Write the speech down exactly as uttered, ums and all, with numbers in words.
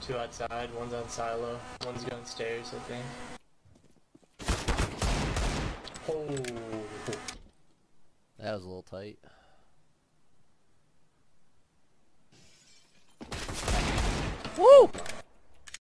Two outside, one's on silo, one's going stairs, I think. Oh. That was a little tight. Woo!